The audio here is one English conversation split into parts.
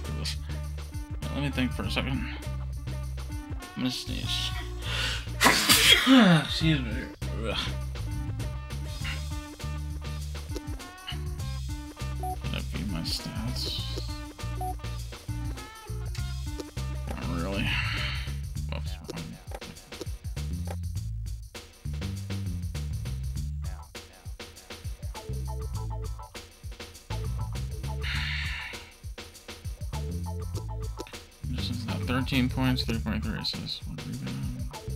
through this. Let me think for a second. I'm gonna sneeze. Excuse me. Gotta view my stats. Not really. Whoops. This is that 13 points, 3.3 assists, 1 rebound,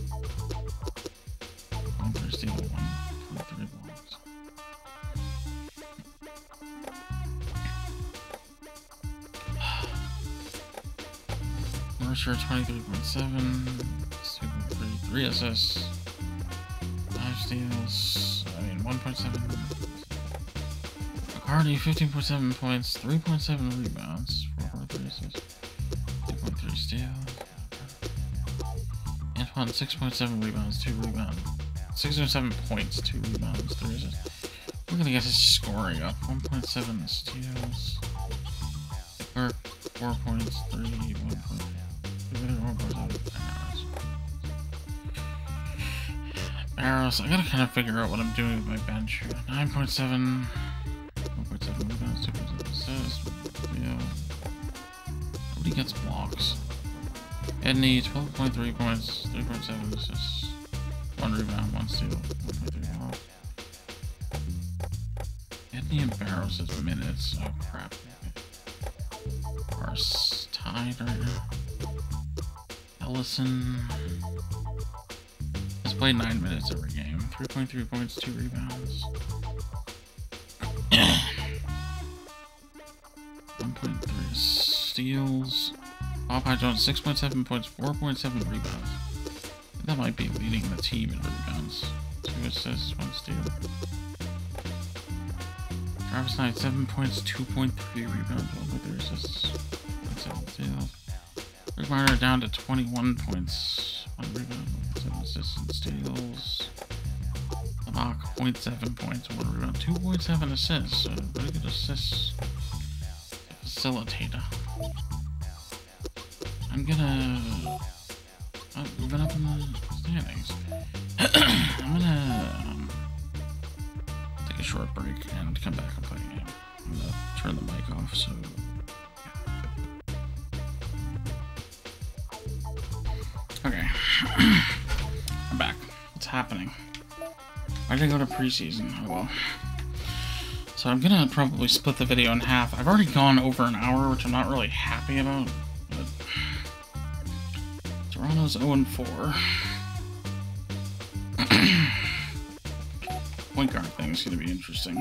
1 for steal, 1 for 3 blocks. Mercer 23.7, 2.3, 3 assists, 5 steals, 1.7. McCarty 15.7 points, 3.7 rebounds, 4.3 assists, 2.3 steals. Antoine 6.7 rebounds, 2 rebounds, 6.7 points, 2 rebounds, 3 assists. We're gonna get his scoring up. 1.7 steals. Kirk 4 points, 3, 1 point. Barrows, I gotta kind of figure out what I'm doing with my bench here. 9.7, 1.7 rebounds, 2.7 assists. Yeah. Nobody gets blocks. Edney 12.3 points, 3.7 assists, 1 rebound, 1 steal, 1.3 blocks. Edney and Barrows' minutes. Oh crap. Are tied right now. Ellison has played 9 minutes every game. 3.3 points, 2 rebounds. 1.3 steals. Popeye Jones 6.7 points, 4.7 rebounds. That might be leading the team in rebounds. 2 assists, 1 steal. Travis Knight 7 points, 2.3 rebounds, 1.3 assists, 1.7 steals. Rick Marner down to 21 points, 1 rebound, 1.7 assists and steals. Labak 0.7 points, 1 rebound, 2.7 assists. So very good assists. Facilitator. I'm gonna moving up in the standings. I'm gonna take a short break and come back and play a game. I'm gonna turn the mic off, so okay. I'm back. What's happening? I didn't go to preseason. Oh well. So I'm gonna probably split the video in half. I've already gone over an hour, which I'm not really happy about. But Toronto's 0-4. Point guard thing is gonna be interesting.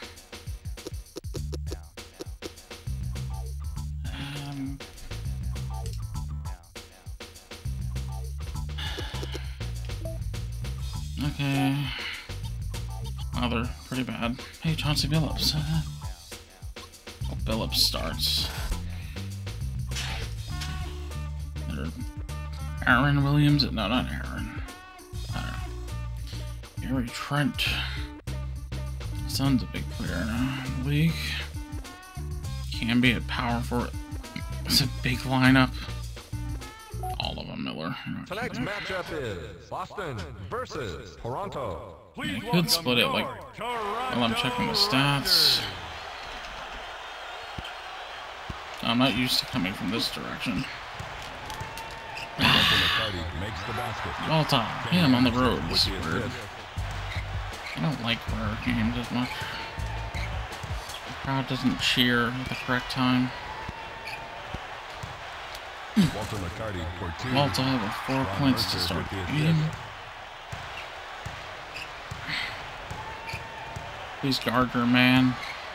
Okay. Wow, they're pretty bad. Hey, Chauncey Billups. Oh, Billups starts. Aaron Williams? No, not Aaron. I don't know. Gary Trent. Son's a big player now in the league. Can be at power forward. It's a big lineup. All of them, Miller. Tonight's matchup is Boston versus Toronto. I could split it like while I'm checking the stats. I'm not used to coming from this direction. All time. Yeah, I'm on the road. This is weird. I don't like rare games as much. The crowd doesn't cheer at the correct time. Malta with 4 points to start the game. Please guard your man.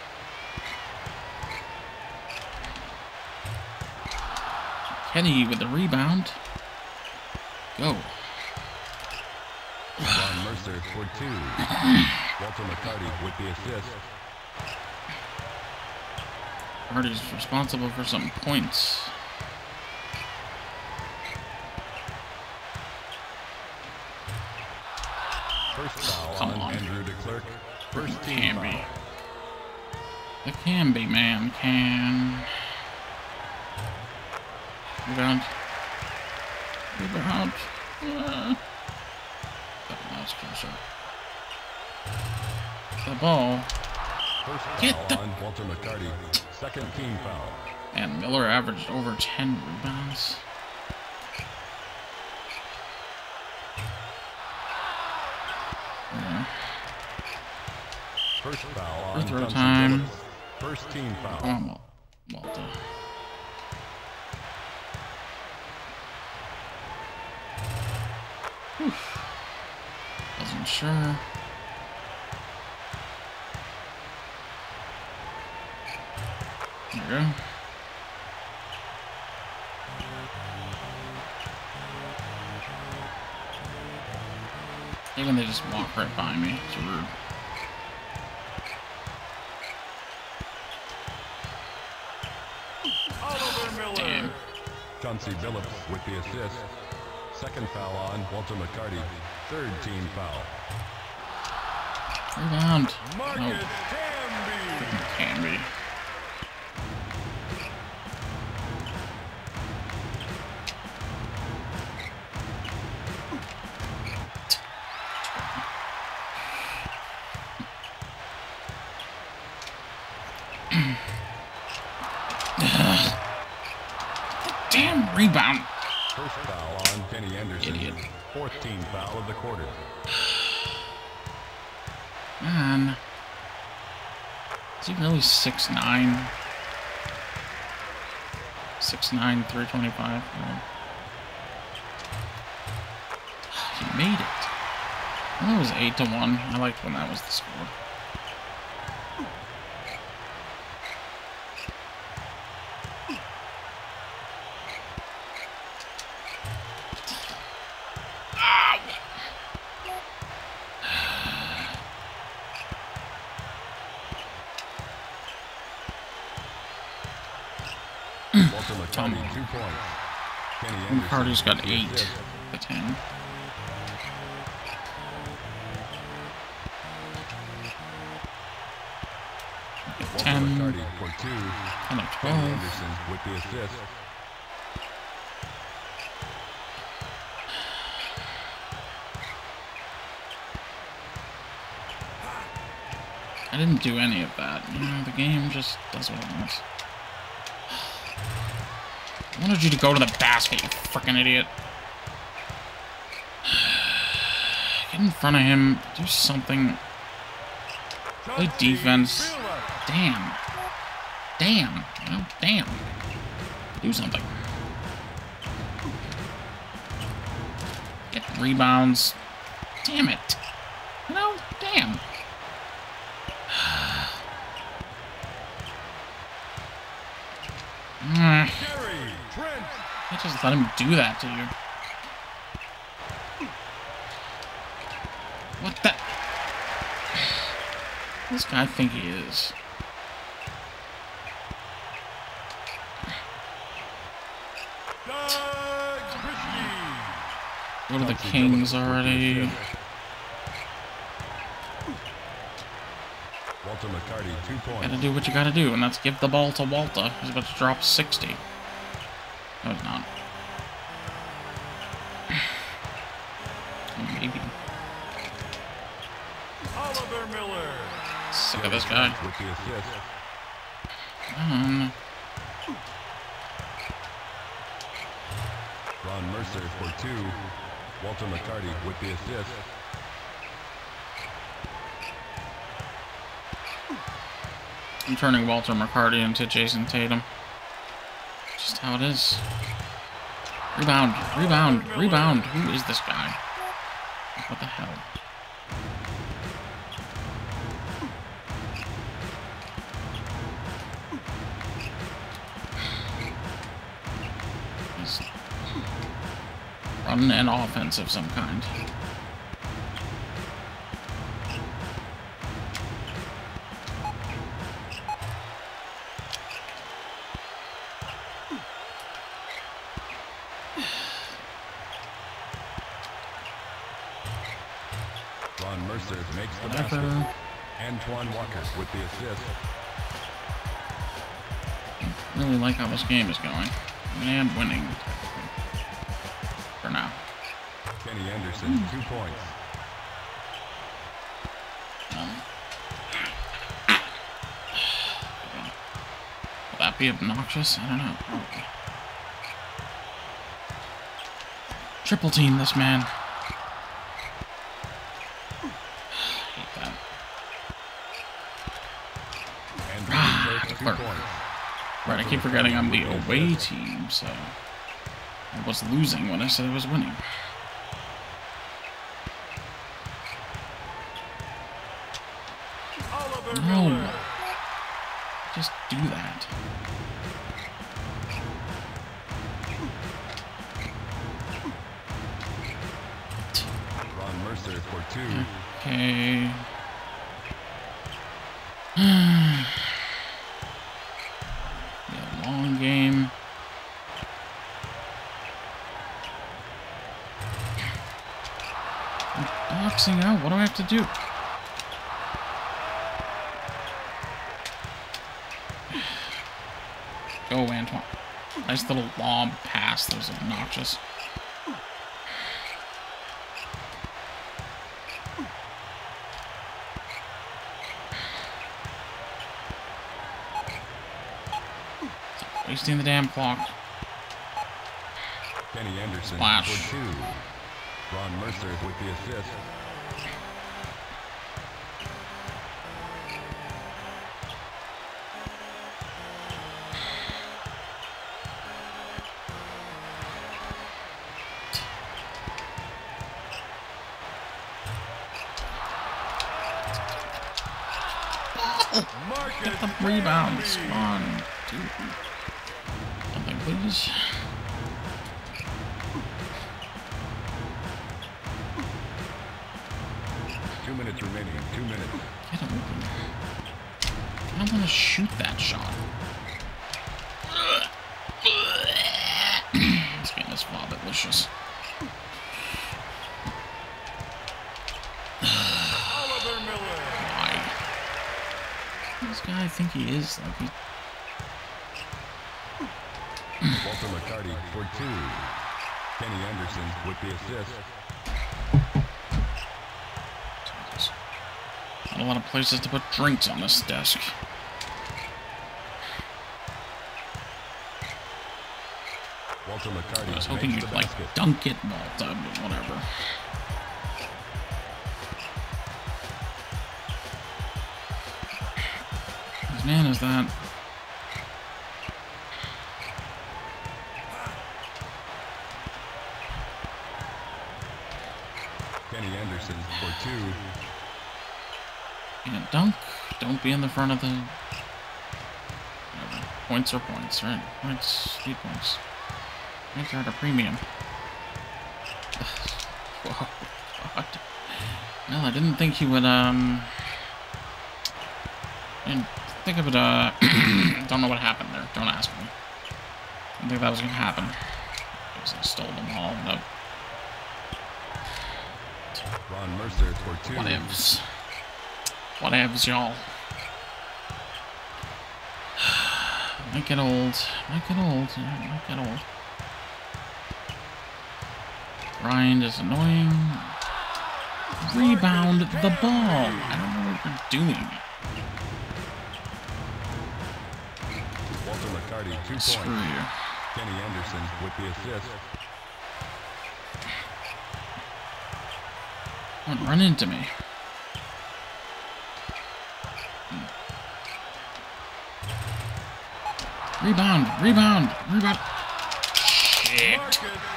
Kenny with the rebound. Go. John Mercer for 2. Walter McCarty with the assist. Hardy's responsible for some points. First foul on Andrew DeClerc. First team can foul. Be. The can be man can. Rebound. Rebound. That was closer. The ball. First Get foul the... on Walter McCarty. Second team foul. And Miller averaged over 10 rebounds. Yeah. First foul on Throw Johnson time. Phillips. First team foul. Oh, Walter. Wasn't sure. There we go. Even they just walk right by me. It's rude. Damn. Chauncey Billups with the assist. Second foul on Walter McCarty. Third team foul. Rebound. Marcus Canby. Damn rebound. First foul on Kenny Anderson. Idiot. Fourth team foul of the quarter. Man. Is he really 6'9"? 6'9", 325. Yeah. He made it. Well, it was 8-1. I liked when that was the score. Walter McCarty, 2 points. Kenny Anderson. McCarty's got with the 8 assist. to 10. Walter 10, McCarty for 2. and a Kenny 12. Anderson with the assist. I didn't do any of that. You know, the game just does what it wants. I wanted you to go to the basket, you frickin' idiot. Get in front of him. Do something. Play defense. Damn. Damn. You know, damn. Do something. Get rebounds. Damn it. You know, damn. I just let him do that to you. What the? This guy think he is. Go to the Kings already. Walter McCarty, 2 points. Gotta do what you gotta do, and that's give the ball to Walter. He's about to drop 60. No, he's not. Maybe. Oliver Miller. Sick of this guy. With the assist. Ron Mercer for 2. Walter McCarty with the assist. I'm turning Walter McCarty into Jason Tatum. Just how it is. Rebound, rebound, rebound. Who is this guy? What the hell? He's running an offense of some kind. Ron Mercer makes the Whatever. basket. Antoine Walker with the assist. Really like how this game is going. And winning. For now. Kenny Anderson, 2 points. Will that be obnoxious? I don't know. Okay. Triple team this man. Hate that. Right, I keep forgetting I'm the away team, so I was losing when I said I was winning. No. Just do that. Ron Mercer for 2. Okay. Yeah, long game. I'm boxing out. What do I have to do? Go, Antoine. Nice little lob pass. That was obnoxious. Wasting the damn clock. Kenny Anderson Splash. for 2. Ron Mercer with the assist. Get the rebounds. Come on, dude. Something, please. Two minutes remaining. 2 minutes. Get him open. I don't want to shoot that shot. This game is delicious. Why? This guy I think he is like he. Walter McCarty for 2. Kenny Anderson with the assist. Not a lot of places to put drinks on this desk. Walter McCarty I was hoping makes you'd the like basket. dunk it, but whatever. Whose man is that? Kenny Anderson for 2. And dunk. Don't be in the front of the. Whatever. Points are points, right? Points, 3 points. Points are at a premium. Whoa, what? No, I didn't think he would, I didn't think it would, don't know what happened there. Don't ask me. I didn't think that was gonna happen. Because I stole them all. Nope. Ron Mercer for 2. Whatevs. Whatevs, y'all. Might get old. Might get old. Might get old. Bryant is annoying. Rebound the ball. I don't know what you're doing. Walter McCarty 2 Screw points. you. Kenny Anderson with the assist. Don't run into me. Rebound. Rebound. Rebound. Shit.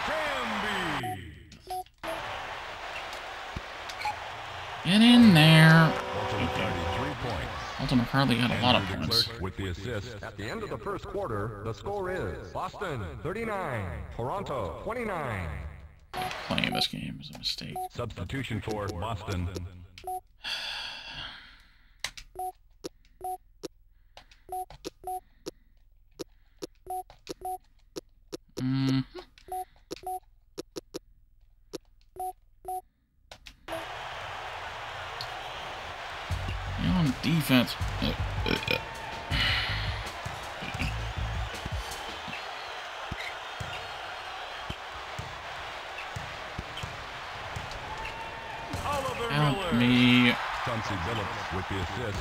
Get in there. Walter McCarty 3 points. Walter McCarty got a lot of Andrew points. DeClercq with the assist. At the end of the first quarter, the score is Boston 39, Toronto 29. Playing this game is a mistake. Substitution for Boston. You're on defense. Me. Chauncey Billups with the assist.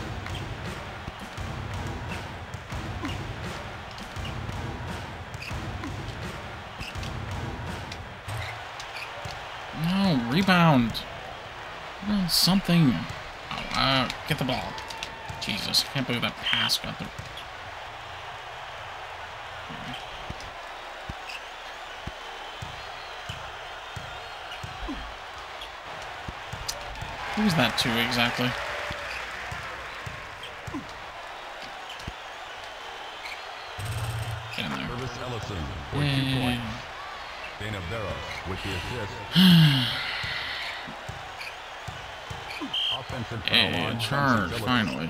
No, rebound. Rebound something. Oh, get the ball. Jesus, I can't believe that pass got the... Who was that to exactly? Get in there. Purvis Ellison for 2 points. Dana Barros with the assist. Offensive foul Hey, on charge, Chauncey Billups. finally.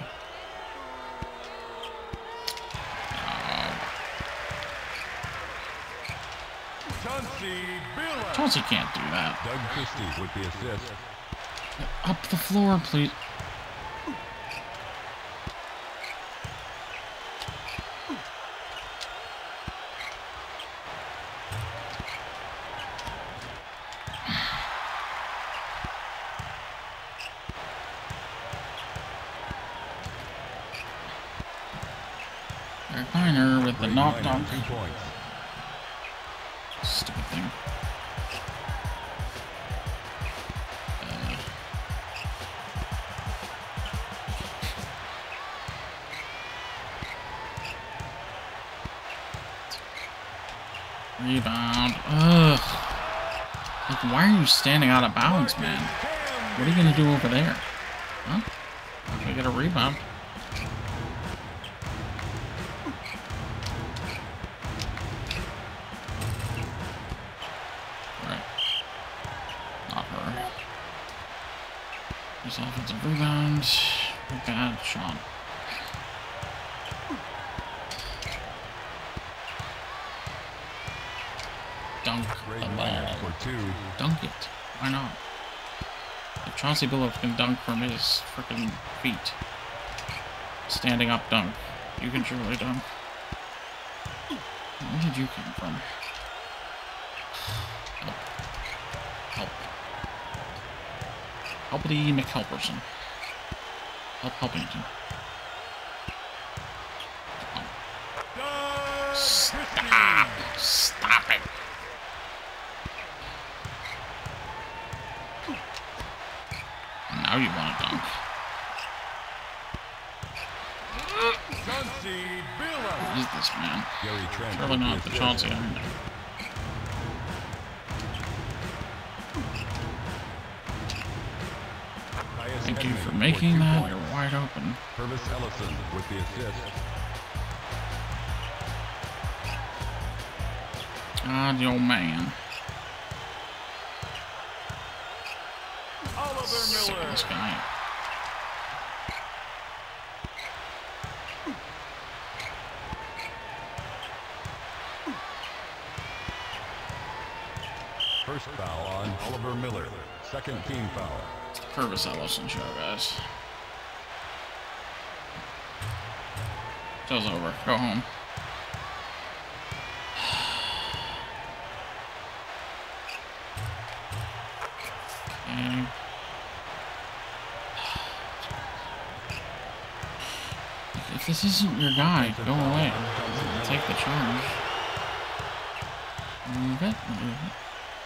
Chauncey Billups. Chauncey can't do that. Doug Christie with the assist. Up the floor, please. Eric Miner with the knock dunk. 2 points. Stupid thing. Rebound. Ugh. Like, why are you standing out of bounds, man? What are you gonna do over there? Huh? Not gonna get a rebound. Right. Not her. There's offensive rebound. Bad shot. Dunk the ball. For 2. Dunk it. Why not? If Chauncey Billups can dunk from his freaking feet. Standing up dunk. You can surely dunk. Where did you come from? Help. Help. Helpity McHelperson. Help Helpington. Oh. Stop! Stop it! Now you want to dunk. Chauncey Billups. What is this, man? Gary Trent Surely with not the the assist. Chauncey I know. Thank you for making that. You're wide open. Purvis Ellison with the assist. God, the old man. Sick of this guy. First foul on Oliver Miller. Second team foul. Purvis Ellison show, guys. Show's over. Go home. Okay. If this isn't your guy, go away. Take the charge. Move it. Move it.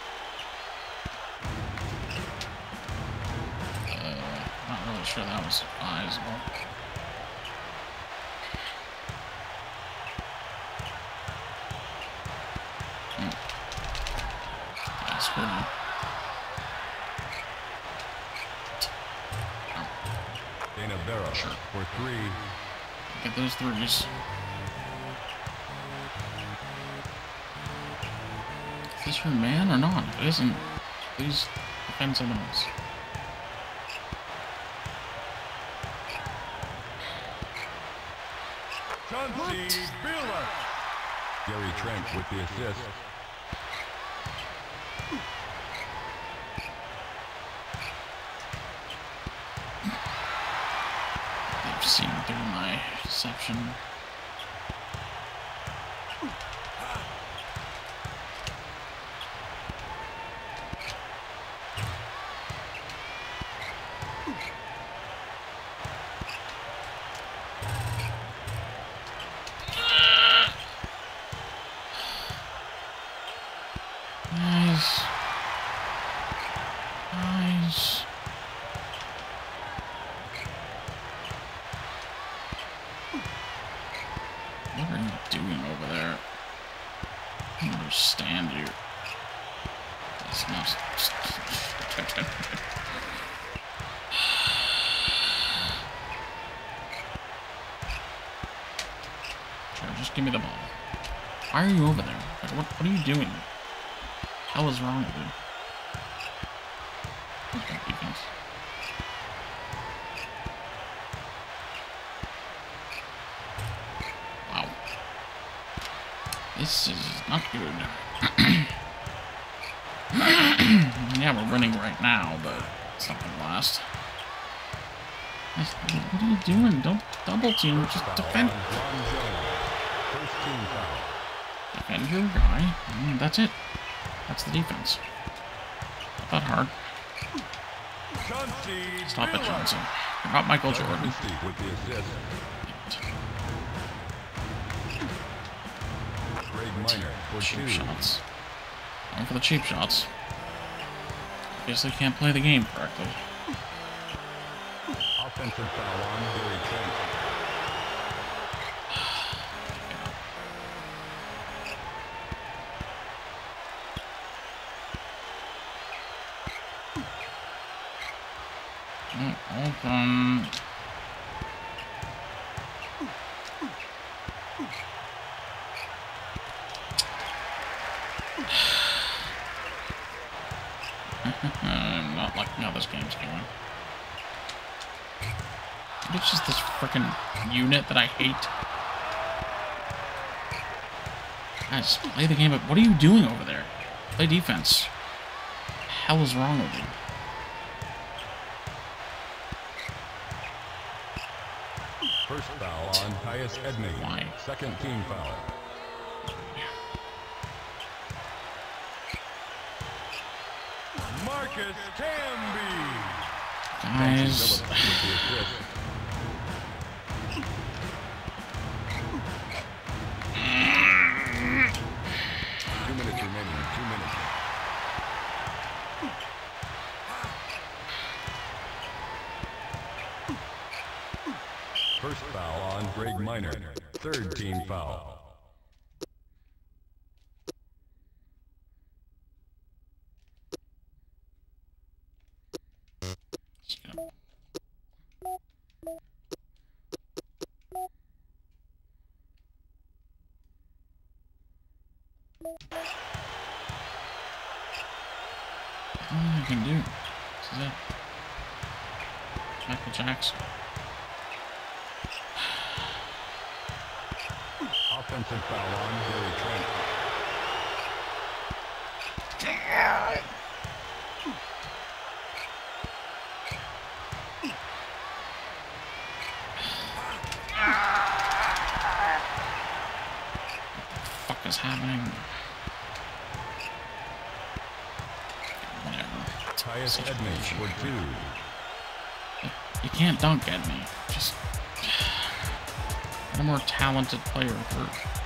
Not really sure that was advisable. That's good. Dana Barros for 3. Get those threes. Is this your man or not? If it isn't, please defend someone else. Chauncey Billups. Gary Trent with the assist. They've seen through my deception. understand you. That's not... Sure, just give me the ball. Why are you over there? Like, what are you doing? Hell is wrong with you? That's defense. Wow. This is not good. Yeah, we're winning right now, but it's not gonna last. What are you doing? Don't double team, just defend. Defend your guy. That's it. That's the defense. Not that hard. Stop it, Johnson. You're not Michael Jordan. Cheap shots. Going for the cheap shots. Obviously can't play the game correctly. Offensive foul on Gary Trent. Open. I'm not liking how this game's going. It's just this freaking unit that I hate. Guys, play the game, but what are you doing over there? Play defense. What the hell is wrong with you? First foul on Tyus Edney. Why? Second team foul. Marcus Camby. Guys. 2 minutes remaining. 2 minutes. First foul on Greg Minor. Third team foul. All I can do. This is it. Michael Jackson. Offensive foul on Gary Trent. What the fuck is happening? Whatever. Tyus Edney for 2. You can't dunk at me. Just get a more talented player for.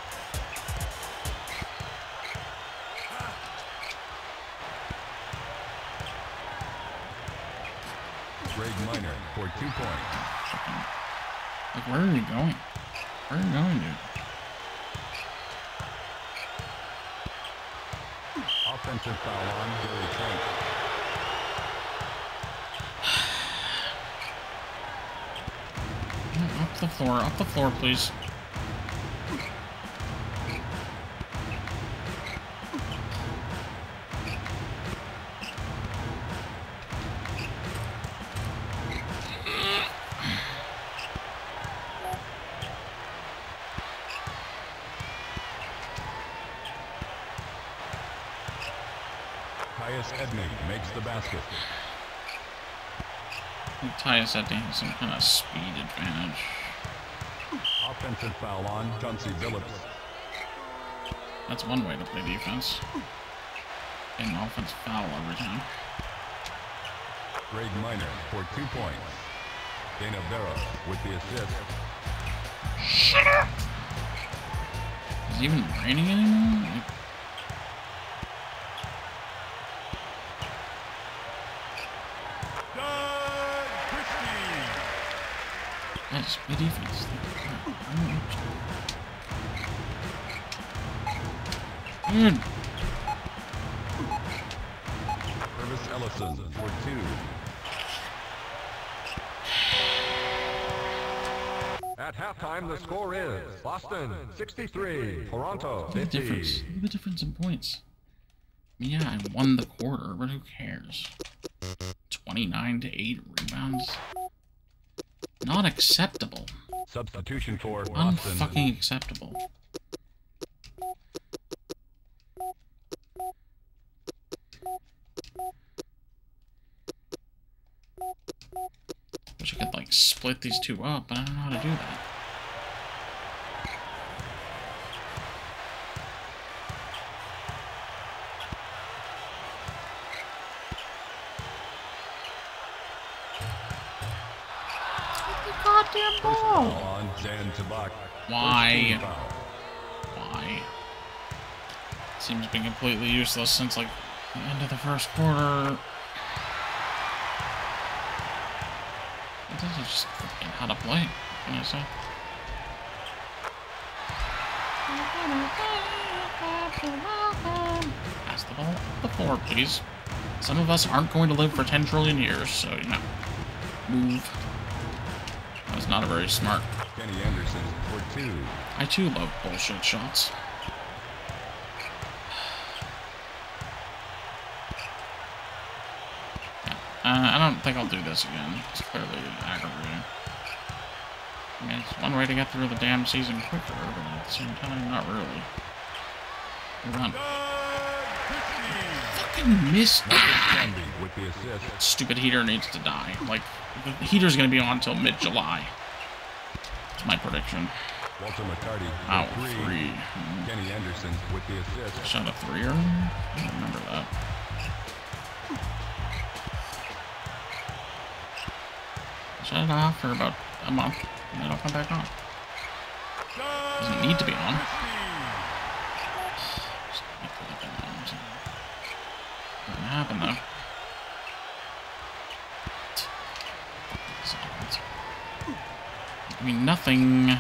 Greg Minor for 2 points. Like, where are you going? Where are you going, dude? Offensive foul on Gary Trent. Off the floor, please. Tyus Edney makes the basket. Tyus Edney has some kind of speed advantage. Offensive foul on Chauncey Billups. That's one way to play defense. Get an offense foul every time. Greg Minor for 2 points. Dana Barrow with the assist. Shut up! Is it even raining anymore? Like, yes, play defense. Dude. Ellison for 2. At halftime, the score is Boston 63, Toronto Look at the difference. 50. Look at the difference in points. Yeah, I won the quarter, but who cares? 29 to 8 rebounds. Not acceptable. Substitution for Boston. Unfucking acceptable. Wish I could like split these two up, but I don't know how to do that. Goddamn ball! On Jan Tabak. Why? Why? Seems been completely useless since like the end of the first quarter. This is just freaking how to play. What can I say? Pass the ball up the floor, please. Some of us aren't going to live for 10 trillion years, so you know, move. That's not a very smart. Kenny Anderson for 2. I too love bullshit shots. I don't think I'll do this again. It's clearly aggravating. I mean, it's one way to get through the damn season quicker, but at the same time, not really. Move on. Fucking missed. With the assist. Stupid heater needs to die. Like, the heater's gonna be on until mid-July. That's my prediction. Walter McCarty Ow, for 3. 3. Kenny Anderson with the assist. Shot a 3 earlier? I don't remember that. Shut it off for about a month, and then I'll come back on. Doesn't need to be on. Just make it like that. Doesn't happen though. I mean, nothing.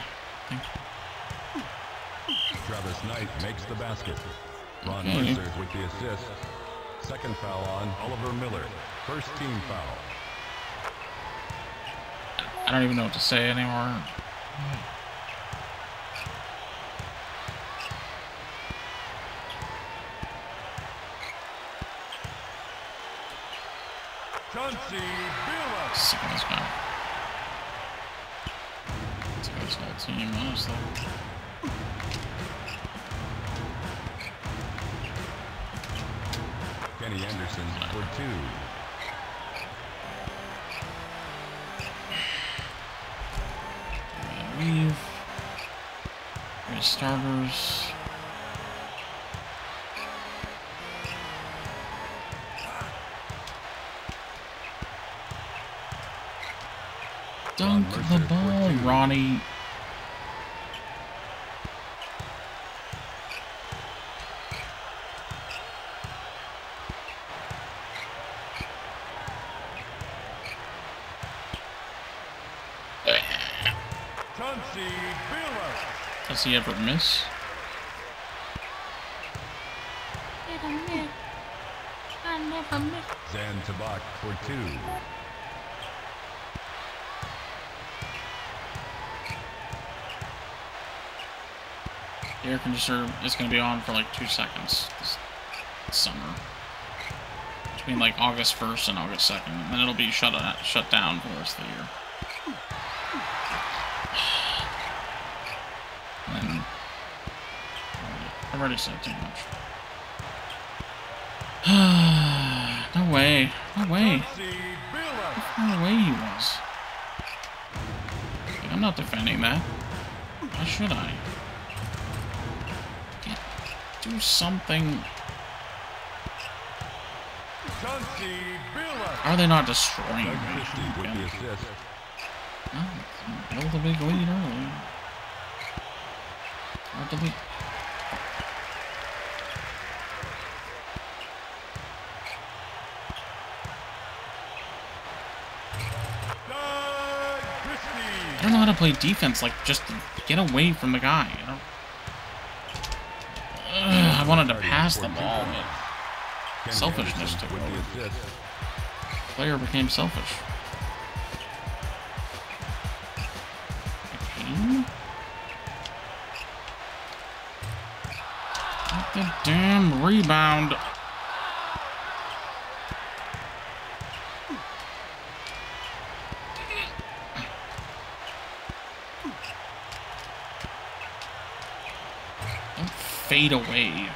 Travis Knight makes the basket. Ron Okay. Mercer with the assist. Second foul on Oliver Miller. First team foul. I don't even know what to say anymore. Chauncey Billups. Sick of this guy. Sick of this whole team, honestly. Kenny Anderson for 2. We've starters. Dunk the ball, Ronnie. Does he ever miss? I never miss. Zan Tabak for 2. The air conditioner is going to be on for like 2 seconds this summer. Between like August 1st and August 2nd. And then it'll be shut down for the rest of the year. And I've already said too much. No way. No way. How far away he was. Like, I'm not defending that. Why should I? Do something. Are they not destroying me? Oh, build a big lead early. Hard to lead. I don't know how to play defense, like, just to get away from the guy, you know? I wanted to pass the ball, but Kenny Selfishness Anderson took with over. the assist. Player became selfish. Became? Get the damn rebound. Don't fade away.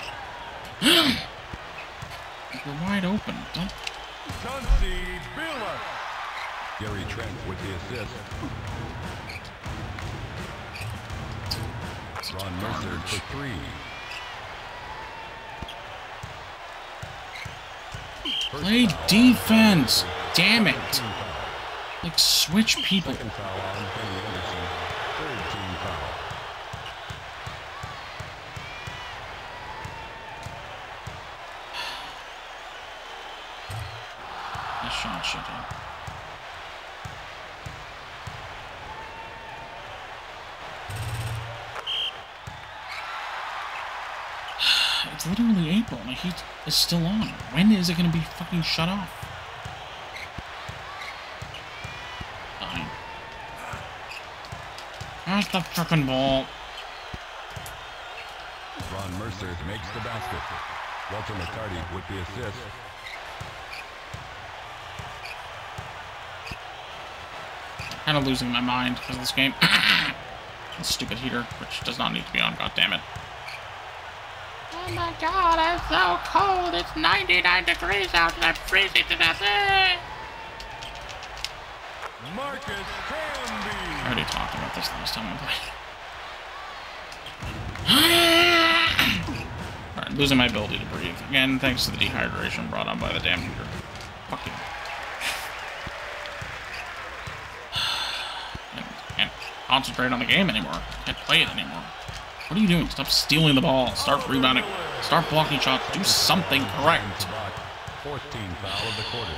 You're wide open. Don't. Gary Trent with the assist. Ron Mercer for three. Play defense. Damn it. Like, switch people. Second foul on Kenny Anderson. Third team foul. This shot should have. It's literally April and the heat is still on. When is it going to be fucking shut off? Fine. Pass the frickin' ball. Ron Mercer makes the basket. Walter McCarty with the assist. Kind of losing my mind because of this game. This stupid heater, which does not need to be on, goddammit. Oh my god, I'm so cold. It's 99 degrees out and I'm freezing to death. Marcus Camby. I already talked about this last time I played. Alright, losing my ability to breathe. Again, thanks to the dehydration brought on by the damn heater. Fuck you. Can't concentrate on the game anymore. Can't play it anymore. What are you doing? Stop stealing the ball. Start rebounding. Start blocking shots. Do something correct. 14th foul of the quarter.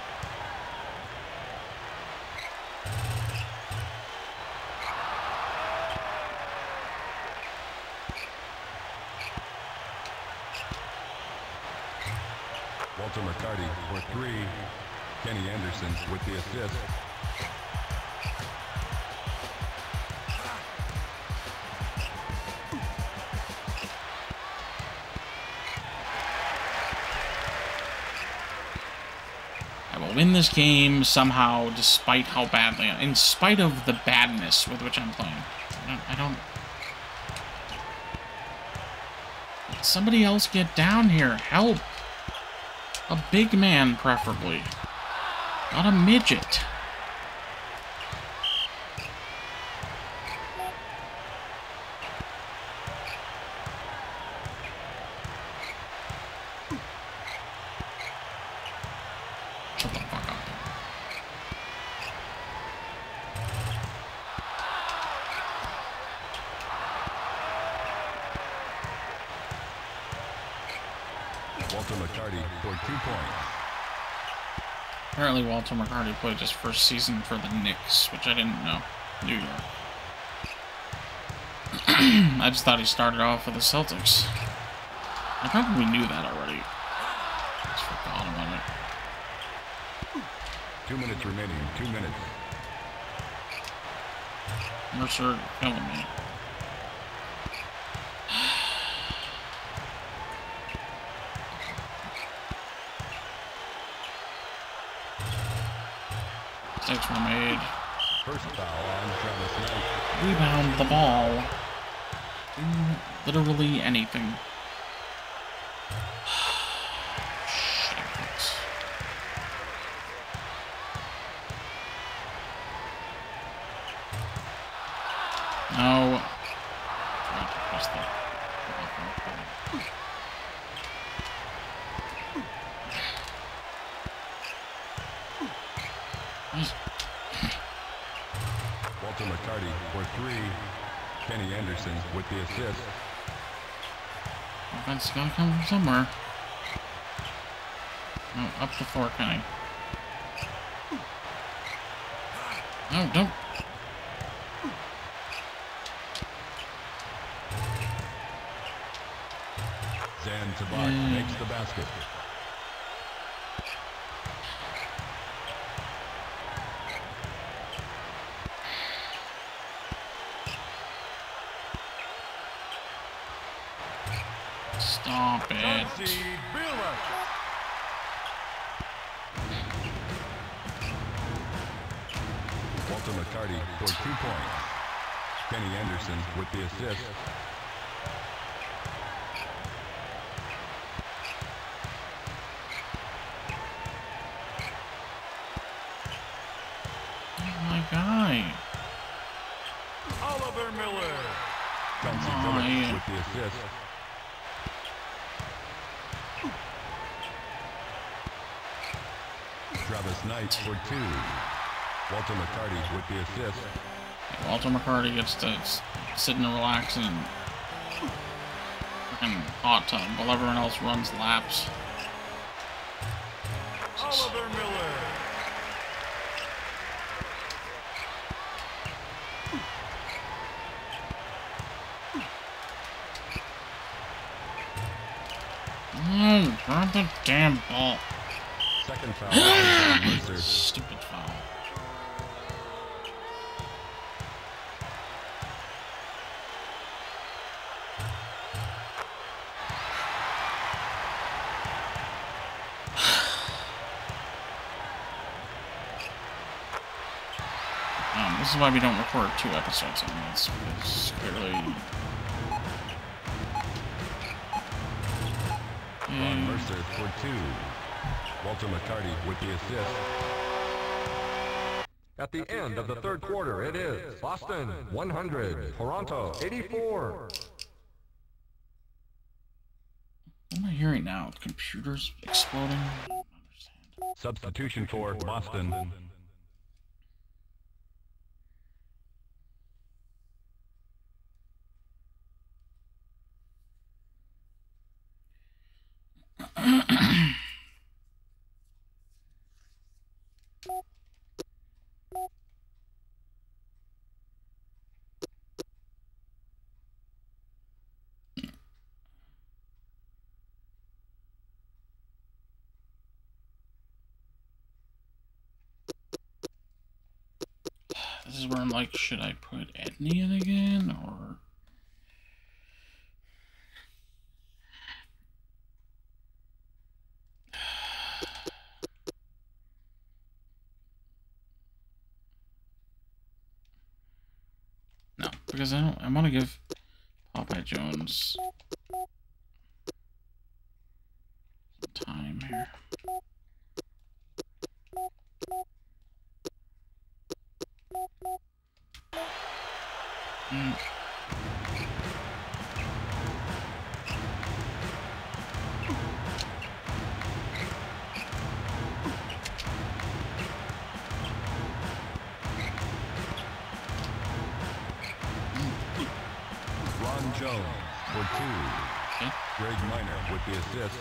Walter McCarty for three. Kenny Anderson with the assist. I will win this game somehow, despite how badly, in spite of the badness with which I'm playing. I don't. Let somebody else get down here. Help. A big man, preferably. Not a midget. Shut the fuck up. Walter McCarty for 2 points. Apparently Walter McCarty played his first season for the Knicks, which I didn't know. New York. I just thought he started off with the Celtics. I probably knew that already. Just forgot about it. 2 minutes remaining. 2 minutes. Mercer killing me. Mistakes were made. First foul on Travis Knight. Rebound the ball. Do literally anything. Shit. No. Press the Walter McCarty for three. Kenny Anderson with the assist. Offense is gonna come from somewhere. No, up the floor, Kenny. No, don't. Zan Tabak makes the basket. Stop it. Walter McCarty for 2 points. Kenny Anderson with the assist. My guy. Oliver Miller. Chauncey Phillips with the assist. Travis Knight for 2. Walter McCarty with the assist. Walter McCarty gets to sit and relax in a freaking hot tub while everyone else runs laps. Oliver Miller. Grab the damn ball. Second foul on Mercer. Stupid foul. This is why we don't record 2 episodes at once, because clearly... Ron Mercer for 2. Walter McCarty with the assist. At the end of the third quarter, it is Boston 100, Toronto 84. What am I hearing now? Computers exploding? I don't understand. Substitution for Boston. This is where I'm like, should I put Edney in again, or... No, because I want to give Popeye Jones some time here. Ron Jones for 2. Okay. Greg Minor with the assist.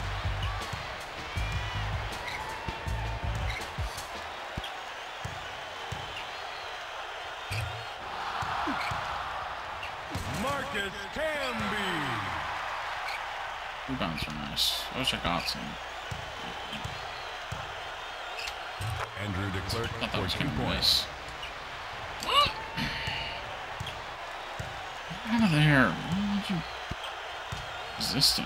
Marcus Camby. Rebounds are nice. I wish I got some. Andrew DeClerc Thought that for was 2 kind of points. nice. Get out of there. Why would you... Resisting.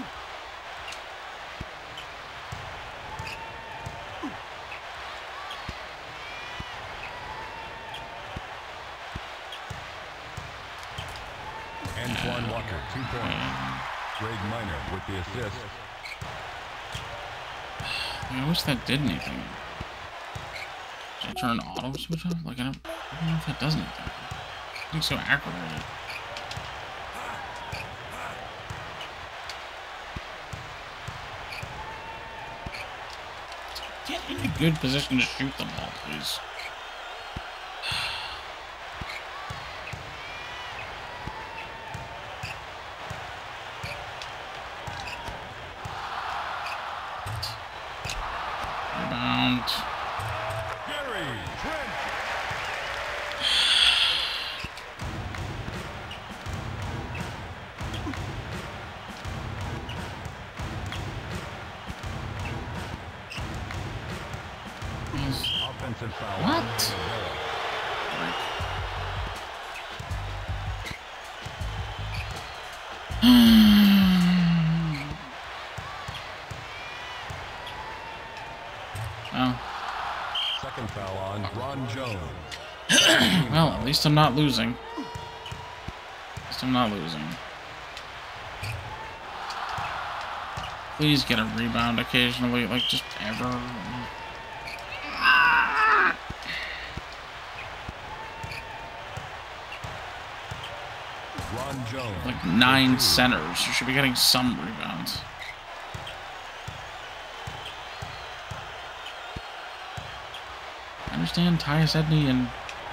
Antoine Walker, 2 points. Greg Minor with the assist. I wish that did anything. Should I turn auto switch off? Like, I don't know if that does anything. It looks so aggravated. Get in a good position to shoot the ball, please. Rebound. Gary Trent. Offensive foul. What? foul on Ron Jones. Well, at least I'm not losing. At least I'm not losing. Please get a rebound occasionally, like just ever. Ron Jones. Like 9 centers. You should be getting some rebounds. I understand Tyus Edney and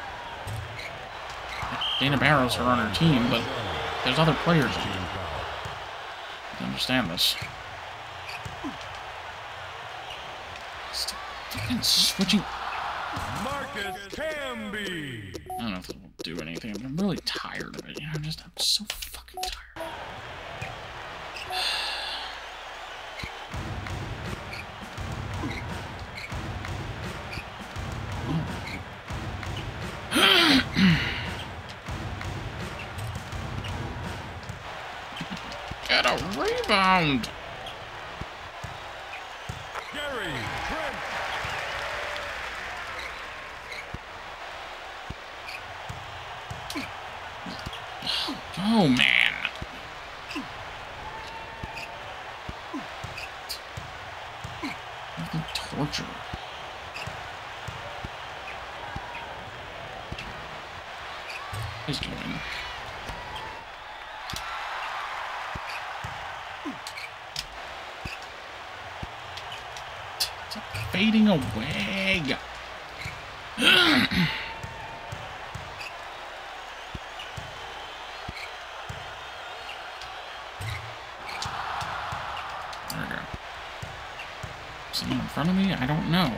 Dana Barros are on our team, but there's other players on it. I understand this. Stop fucking switching. Marcus Camby. I don't know if it will do anything. I'm really tired of it. You know, I'm so fucking tired. Get a rebound. Gary Trent. Oh, man. Fucking torture. He's doing. Stop fading away. There we go. Someone in front of me? I don't know.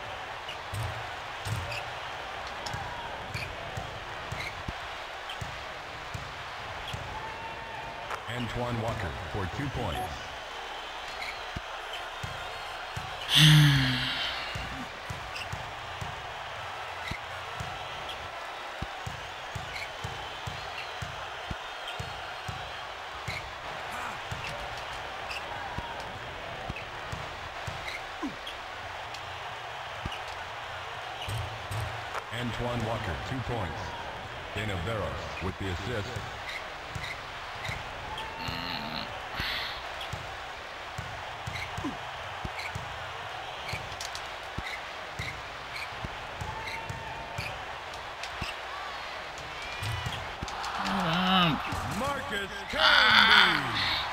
Antoine Walker for 2 points. Antoine Walker, 2 points. Dana Barros with the assist. Marcus Camby.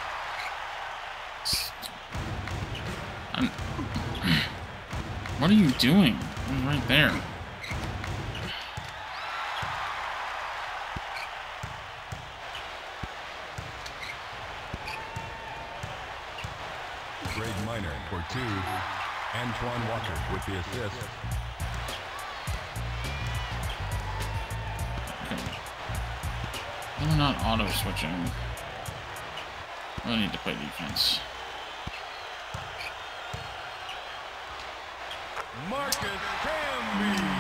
What are you doing? I'm right there. Greg Minor for 2. Antoine Walker with the assist. Okay. They're not auto switching. I need to play defense. Marcus Camby.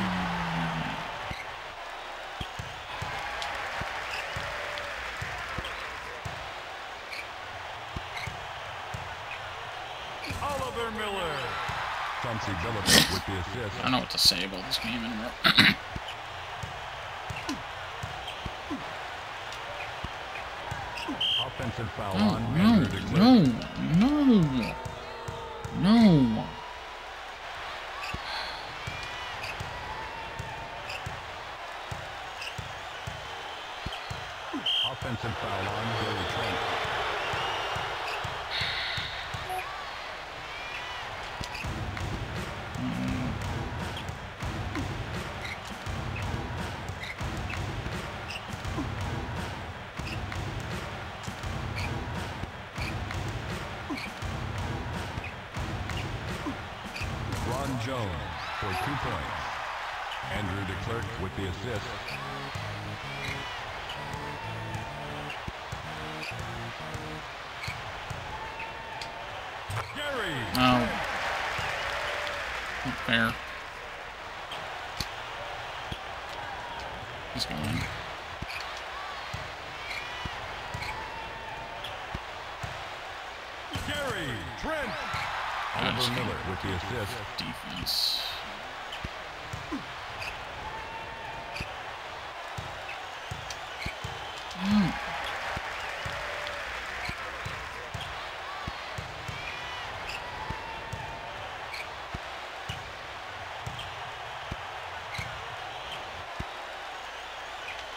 Oliver Miller. Chauncey Billups with the assist. I don't know what to say about this game anymore. Offensive foul Oh, on no, Andrew DeClerc. no. Offensive foul on Gary Trent. Ron Jones for 2 points. Andrew DeClerc with the assist. Gary. Oh. Not fair. He's going. Gary Trent. Oliver Miller with the assist. Defense.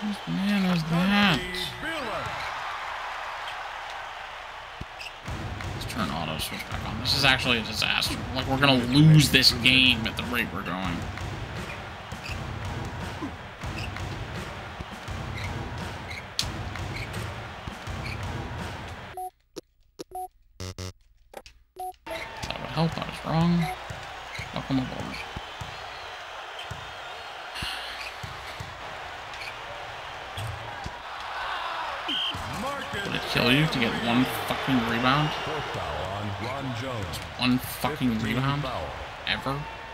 Man, is that? Let's turn auto switch back on. This is actually a disaster. Like, we're gonna lose this game at the rate we're going. That would help. I was wrong. Welcome aboard. Would it kill you to get one fucking rebound? One fucking rebound? Ever?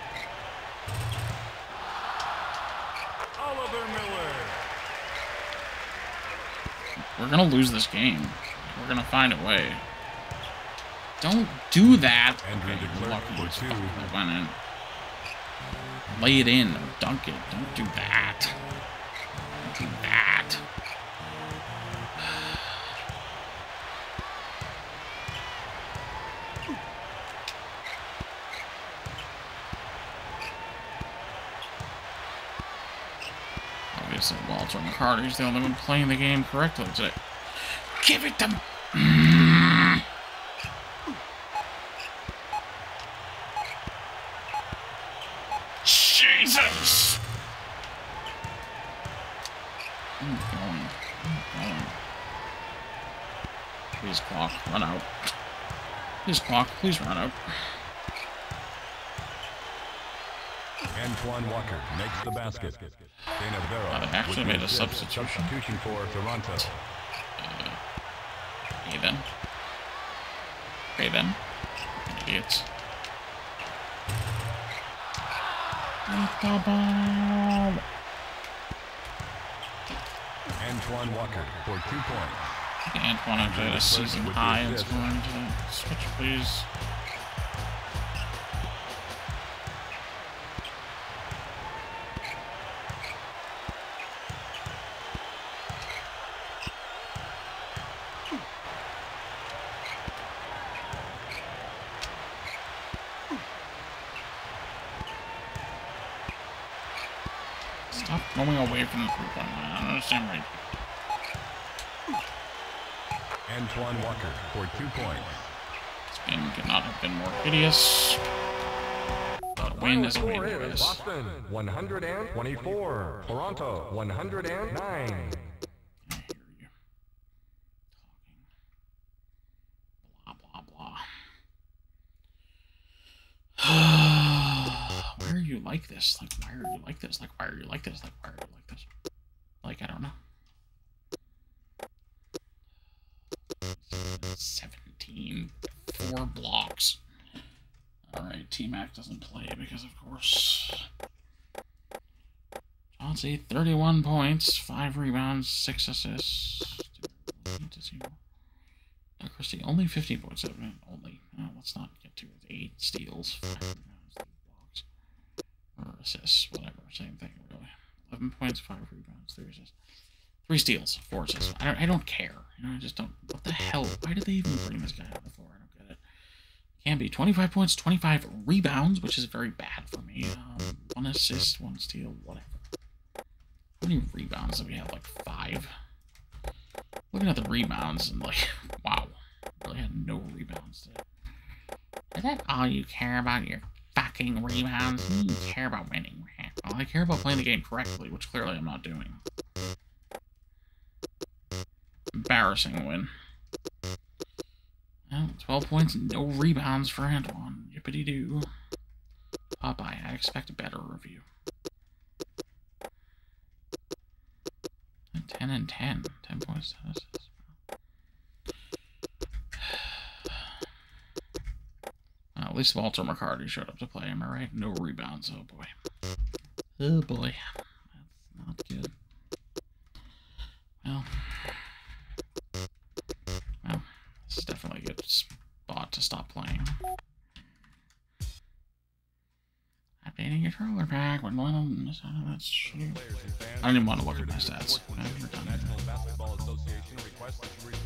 We're gonna lose this game. We're gonna find a way. Don't do that! Okay, you're lucky as fuck that went in. Lay it in or dunk it. Don't do that. Don't do that. Obviously, Walter McCarty's the only one playing the game correctly today. Give it to... Jesus! I'm going. Please, clock, run out. Please, clock, please run out. Antoine Walker makes the basket. They actually made a substitution. For Toronto. Hey then. Hey then. Idiots. Antoine Walker for 2 points. Antoine actually had a season high in scoring today. Switch, please. Stop going away from the three-point line. I don't understand right. Antoine Walker for 2 points. This game could not have been more hideous. But a win is a win, guys. Boston 124. Toronto 109. I hear you. Talking. Blah, blah, blah. Why are you like this? Like, why are you like this? Like, why are you like this? Like, why are you like this? Like, I don't know. 17. 4 blocks. Alright, T-Mac doesn't play because, of course... Chauncey, 31 points, 5 rebounds, 6 assists. Christie, only 15.7. Only. Let's not get to it. 8 steals, 5 rebounds, 3 blocks. Or assists, whatever. Same thing, really. 11 points, 5 rebounds, 3 assists. 3 steals, 4 assists. I don't care. You know, I just don't... What the hell? Why did they even bring this guy on the floor? I don't get it. Can be 25 points, 25 rebounds, which is very bad for me. 1 assist, 1 steal, whatever. How many rebounds do we have? Like 5? Looking at the rebounds and like, wow. Really had no rebounds today. Is that all you care about? Your fucking rebounds? You care about winning, man. Well, I care about playing the game correctly, which clearly I'm not doing. Embarrassing win. Well, 12 points, no rebounds for Antoine. Yippity-doo. Popeye, I expect a better review. 10 and 10. 10 points, 10 assists. At least Walter McCarty showed up to play, am I right? No rebounds, oh boy. Oh boy. That's not good. Well, this is definitely a good spot to stop playing. Updating controller pack. I don't even want to look at my stats. Okay, we're done.